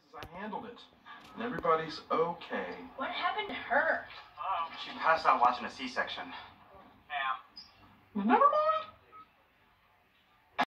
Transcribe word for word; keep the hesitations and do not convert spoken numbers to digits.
I handled it. And everybody's okay. What happened to her? Hello? She passed out watching a C-section. Ma'am. Never mind.